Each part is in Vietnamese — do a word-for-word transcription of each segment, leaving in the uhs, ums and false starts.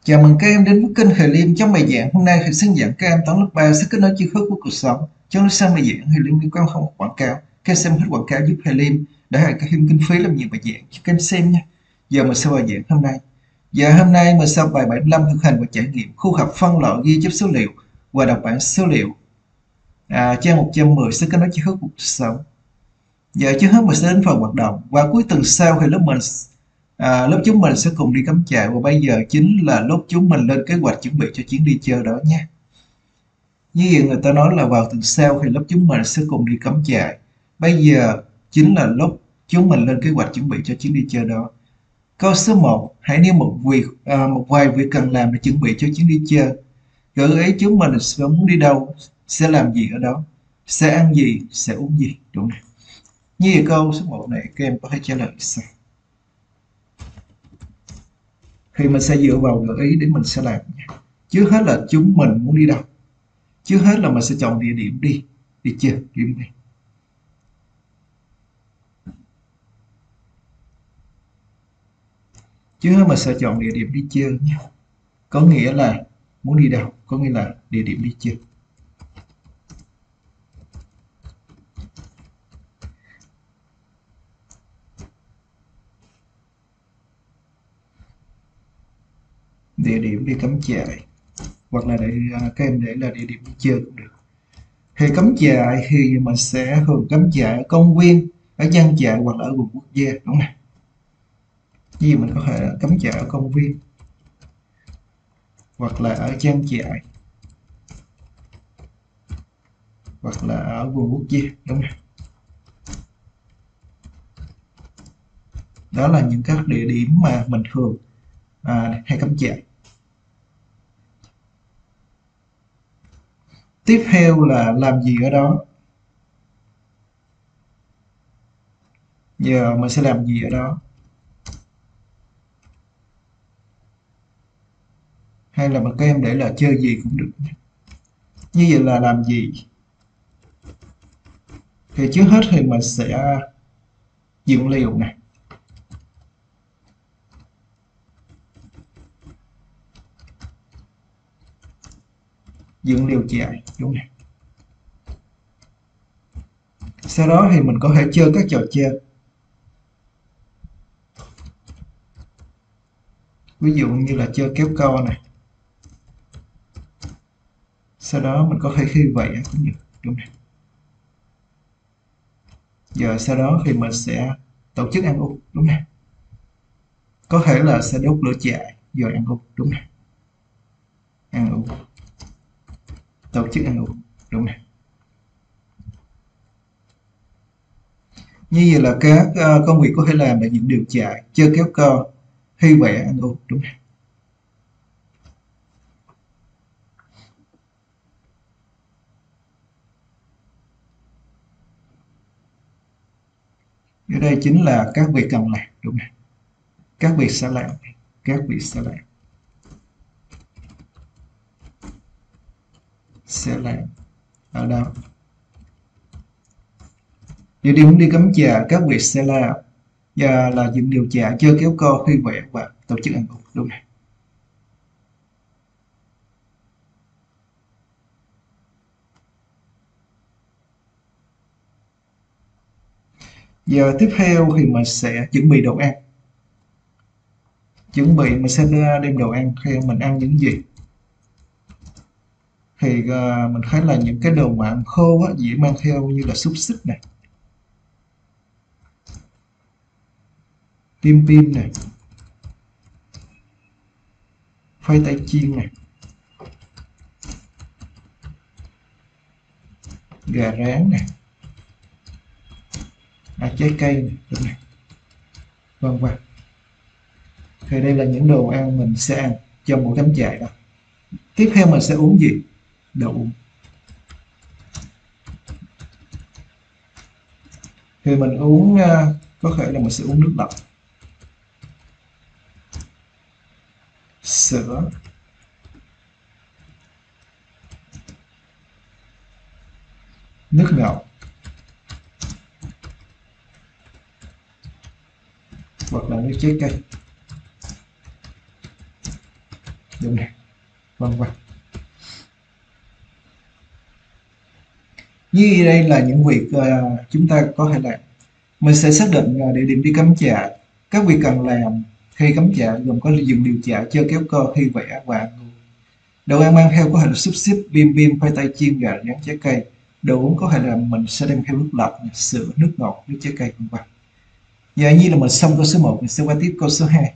Chào mừng các em đến với kênh Hề Liêm. Trong bài giảng hôm nay, thầy hướng dẫn các em toán lớp ba sẽ kết nối chi thức của cuộc sống. Trong lúc xem bài giảng, Hề Liêm liên quan không có quảng cáo. Các em xem hết quảng cáo giúp Hề Liêm để Hề có thêm kinh phí làm nhiều bài giảng cho các em xem nha. Giờ mình xem bài giảng hôm nay. Giờ hôm nay mình xem bài bảy mươi lăm thực hành và trải nghiệm khu học phân loại ghi chép số liệu và đọc bản số liệu. À, trang một trăm mười sẽ kết nối chi thức của cuộc sống. Giờ trước hết mình sẽ đến phần hoạt động và cuối tuần sau thì lớp mình À, lớp chúng mình sẽ cùng đi cắm trại và bây giờ chính là lúc chúng mình lên kế hoạch chuẩn bị cho chuyến đi chơi đó nha. Như vậy người ta nói là vào tuần sau thì lớp chúng mình sẽ cùng đi cắm trại. Bây giờ chính là lúc chúng mình lên kế hoạch chuẩn bị cho chuyến đi chơi đó. Câu số một, hãy nêu một việc à, một vài việc cần làm để chuẩn bị cho chuyến đi chơi. Gợi ý chúng mình sẽ muốn đi đâu, sẽ làm gì ở đó, sẽ ăn gì, sẽ uống gì, đúng không? Như vậy câu số một này các em có thể trả lời sao? Thì mình sẽ dựa vào gợi ý để mình sẽ làm. Trước hết là chúng mình muốn đi đâu. Trước hết là mình sẽ chọn địa điểm đi. Đi chưa? Điểm đi. Trước hết mình sẽ chọn địa điểm đi chơi nhé. Có nghĩa là muốn đi đâu. Có nghĩa là địa điểm đi chơi. Địa điểm đi cắm trại. Hoặc là để các em để là địa điểm đi chơi cũng được. Thì cắm trại thì mình sẽ thường cắm trại ở công viên, ở trang trại hoặc là ở vườn quốc gia, đúng không? Như mình có thể cắm trại ở công viên hoặc là ở trang trại hoặc là ở vườn quốc gia, đúng không? Đó là những các địa điểm mà mình thường à, hay cắm trại. Tiếp theo là làm gì ở đó. Giờ mình sẽ làm gì ở đó. Hay là mà các em để là chơi gì cũng được. Như vậy là làm gì. Thì trước hết thì mình sẽ dựng liều này. Dựng liều trại, đúng này. Sau đó thì mình có thể chơi các trò chơi. Ví dụ như là chơi kéo co này. Sau đó mình có thể khi vậy cũng được, đúng này. Giờ sau đó thì mình sẽ tổ chức ăn uống, đúng này. Có thể là sẽ đốt lửa trại rồi ăn uống, đúng này. Ăn uống. Tổ chức ăn uống, đúng này. Như vậy là các uh, công việc có thể làm là những điều chạy, chơi kéo co, thi vẽ, ăn uống, đúng không? Ở đây chính là các việc cần làm, đúng không? Các việc sẽ làm, các việc sẽ làm. Sẽ làm ở đâu? Địa điểm đi cắm trại, các việc sẽ làm. Và là những điều chạy, chơi kéo co, thi vẽ và tổ chức ăn uống, đúng không? Giờ tiếp theo thì mình sẽ chuẩn bị đồ ăn. Chuẩn bị mình sẽ đem đồ ăn theo mình ăn những gì. Thì uh, mình thấy là những cái đồ mà ăn khô á, dễ mang theo như là xúc xích này, tim pim này, khoai tây chiên này, gà rán này, à, trái cây này, đúng này, vân vân. Thì đây là những đồ ăn mình sẽ ăn trong buổi cắm trại đó. Tiếp theo mình sẽ uống gì? Đồ uống. Thì mình uống uh, có thể là mình sẽ uống nước lọc, sữa, nước ngọt hoặc là nước trái cây, đúng đúng này, vân vân. Như đây là những việc uh, chúng ta có thể làm. Mình sẽ xác định uh, địa điểm đi cắm trại. Các việc cần làm khi cắm trại gồm có dựng điều trại, chơi kéo co, thi vẽ và ăn uống. Đồ ăn mang theo có thể là xúc xích, bim bim, khoai tây chiên, gà rán, trái cây. Đồ uống có thể là mình sẽ đem theo nước lọc, sữa, nước ngọt, nước trái cây, vân vân. Giờ như là mình xong câu số một, mình sẽ qua tiếp câu số hai.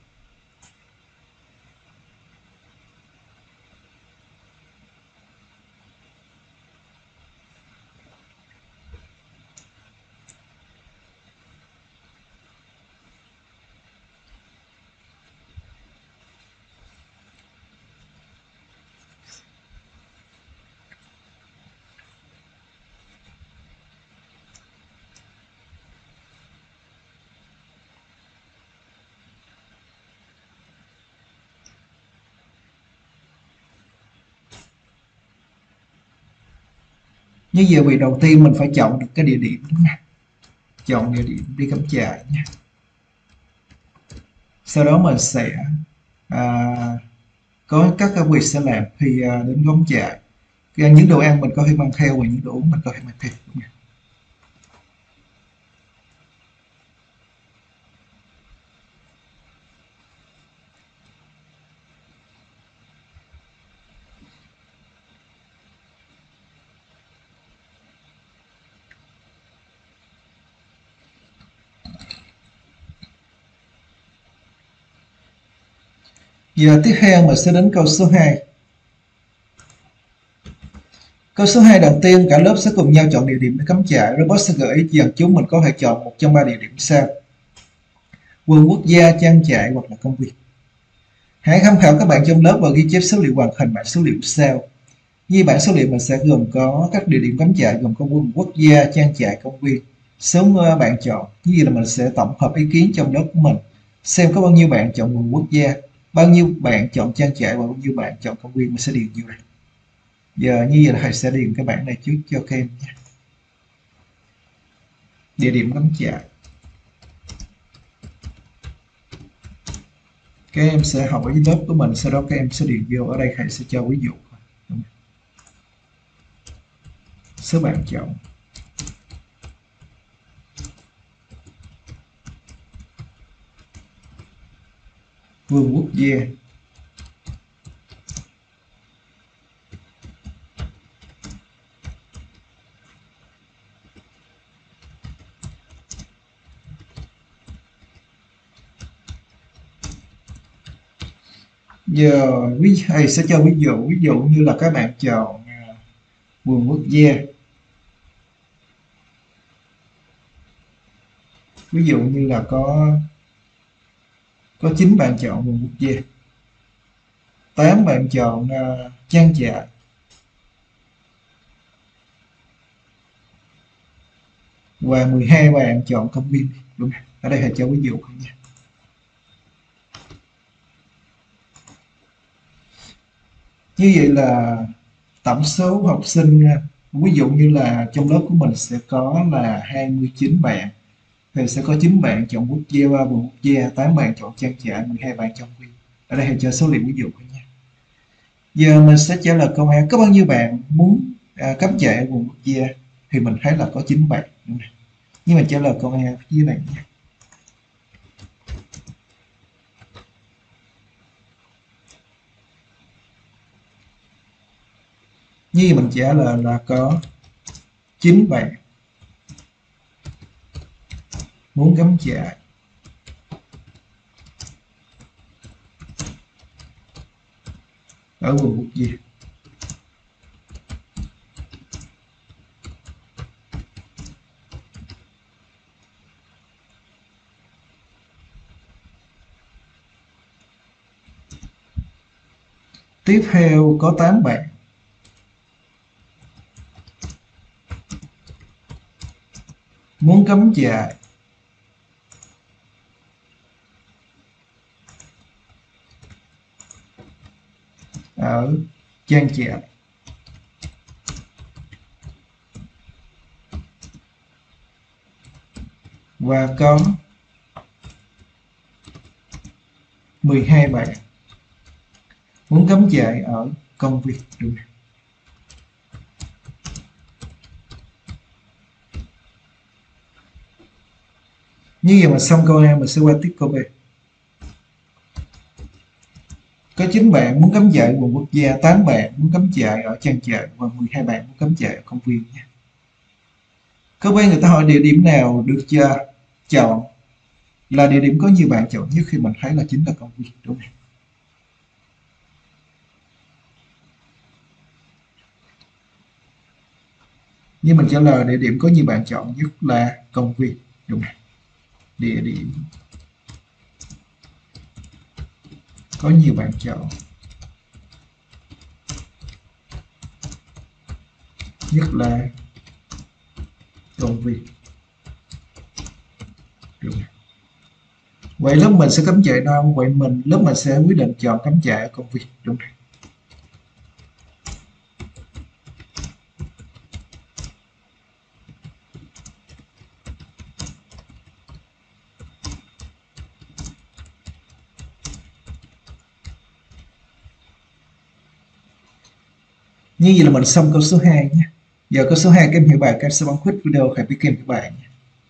Như giờ việc đầu tiên mình phải chọn được cái địa điểm, đúng không? Chọn địa điểm đi cắm trại nhé. Sau đó mình sẽ à, có các công việc sẽ làm khi à, đến cắm trại. Những đồ ăn mình có thể mang theo và những đồ uống mình có thể mang theo, đúng không? Giờ tiếp theo mình sẽ đến câu số hai. Câu số hai đầu tiên, cả lớp sẽ cùng nhau chọn địa điểm để cắm trại. Robot sẽ gợi ý rằng chúng mình có thể chọn một trong ba địa điểm sau: vườn quốc gia, trang trại hoặc là công viên. Hãy tham khảo các bạn trong lớp và ghi chép số liệu hoàn thành bảng số liệu sau. Như bảng số liệu mình sẽ gồm có các địa điểm cắm trại gồm có vườn quốc gia, trang trại, công viên. Số bạn chọn, như vậy là mình sẽ tổng hợp ý kiến trong lớp của mình, xem có bao nhiêu bạn chọn vườn quốc gia, bao nhiêu bạn chọn trang trại và bao nhiêu bạn chọn công viên. Mình sẽ điền vô đây. Giờ như vậy là thầy sẽ điền cái bảng này trước cho các em nhé. Địa điểm cắm trại, các em sẽ học ở lớp của mình, sau đó các em sẽ điền vô. Ở đây thầy sẽ cho ví dụ số bạn chọn. Vườn quốc gia, giờ ví thầy sẽ cho ví dụ ví dụ như là các bạn chọn uh, vườn quốc gia, ví dụ như là có có chín bạn chọn vườn quốc gia, tám bạn chọn uh, trang trại, và mười hai bạn chọn công viên, đúng không? Ở đây thầy cho ví dụ không nha. Như vậy là tổng số học sinh, ví dụ như là trong lớp của mình sẽ có là hai mươi chín bạn, thì sẽ có chín bạn chọn quốc gia, ba vườn quốc gia, tám bạn chọn trang trại, mười hai bạn chọn viên. Ở đây thầy cho số liệu ví dụ thôi nha. Giờ mình sẽ trả lời câu hỏi có bao nhiêu bạn muốn à, cắm trại ở vườn quốc gia, thì mình thấy là có chín bạn. Nhưng mà trả lời câu hỏi dưới này nha. Như mình trả lời là có chín bạn muốn cắm trại ở vườn quốc gia. Tiếp theo có tám bạn muốn cắm trại ở trang trại. Và có mười hai bạn muốn cắm trại ở công viên, đúng không? Như vậy mà xong câu A, mình sẽ qua tiếp câu B. Có chín bạn muốn cắm trại vườn quốc gia, tám bạn muốn cắm trại ở trang trại và mười hai bạn muốn cắm trại ở công viên nha. Câu B người ta hỏi địa điểm nào được uh, chọn là địa điểm có nhiều bạn chọn nhất, khi mình thấy là chính là công viên, đúng không? Nhưng mình trả lời địa điểm có nhiều bạn chọn nhất là công viên, đúng không? Địa điểm có nhiều bạn chọn nhất là công viên, đúng không? Vậy lớp mình sẽ cắm trại đâu? Vậy mình lớp mình sẽ quyết định chọn cắm trại ở công viên, đúng không? Như vậy là mình xong câu số hai nhé. Giờ câu số hai các em hiểu bài, các em sẽ bấm quit video hãy biết kèm hiểu bài nhé.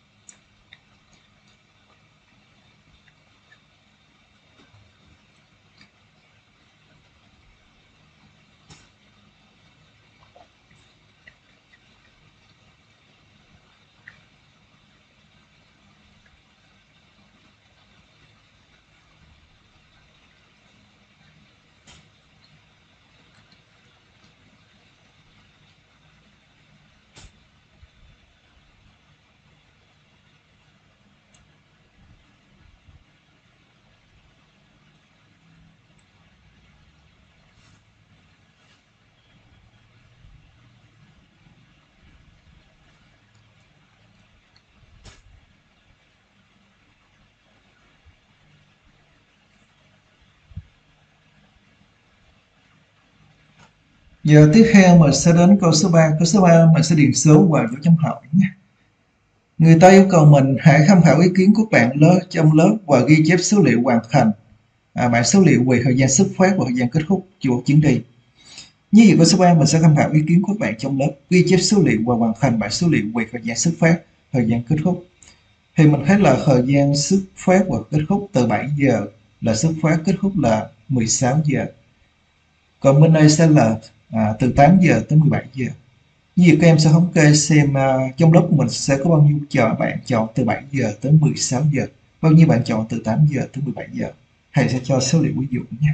Giờ tiếp theo mình sẽ đến câu số ba. Câu số ba mình sẽ điền số vào dấu chấm hỏi nhé. Người ta yêu cầu mình hãy tham khảo ý kiến của bạn lớp trong lớp và ghi chép số liệu hoàn thành à, bảng số liệu về thời gian xuất phát và thời gian kết thúc của chuyến đi. Như vậy câu số ba mình sẽ tham khảo ý kiến của bạn trong lớp, ghi chép số liệu và hoàn thành bảng số liệu về thời gian xuất phát, thời gian kết thúc. Thì mình thấy là thời gian xuất phát và kết thúc từ bảy giờ là xuất phát, kết thúc là mười sáu giờ. Còn bên đây sẽ là à, từ tám giờ tới mười bảy giờ. Như vậy các em sẽ thống kê xem uh, trong lớp của mình sẽ có bao nhiêu chọn bạn chọn từ bảy giờ tới mười sáu giờ, bao nhiêu bạn chọn từ tám giờ tới mười bảy giờ. Thầy sẽ cho số liệu ví dụ nhé.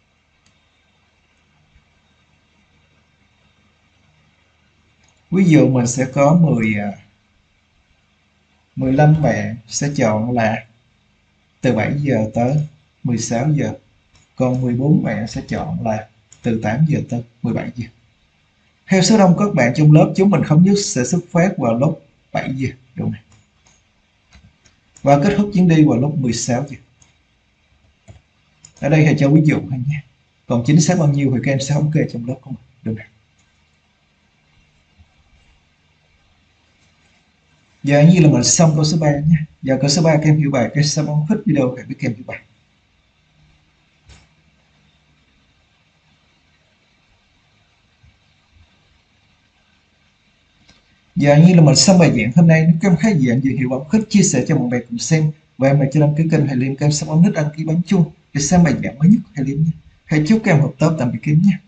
Ví dụ mình sẽ có mười, mười lăm bạn sẽ chọn là từ bảy giờ tới mười sáu giờ. Còn mười bốn bạn sẽ chọn là từ tám giờ tới mười bảy giờ. Theo số đông các bạn trong lớp, chúng mình thống nhất sẽ xuất phát vào lúc bảy giờ, đúng không? Và kết thúc chuyến đi vào lúc mười sáu giờ. Ở đây thầy cho ví dụ thôi nhé. Còn chính xác bao nhiêu thì các em sẽ thống kê trong lớp của mình, đúng không? Giờ như là mình xong câu số ba nhé. Giờ câu số ba các em hiểu bài, các em sẽ bấm thích video để biết các em hiểu bài. Giờ như là mình xong bài giảng hôm nay, nếu các em thấy dạng gì hiểu bấm thích chia sẻ cho mọi người cùng xem, và em là chưa đăng ký kênh Thầy Liêm, các em sẽ bấm nút đăng ký bấm chuông để xem bài giảng mới nhất của Thầy Liêm nhé. Thầy chúc các em học tốt, tạm biệt các em nhé.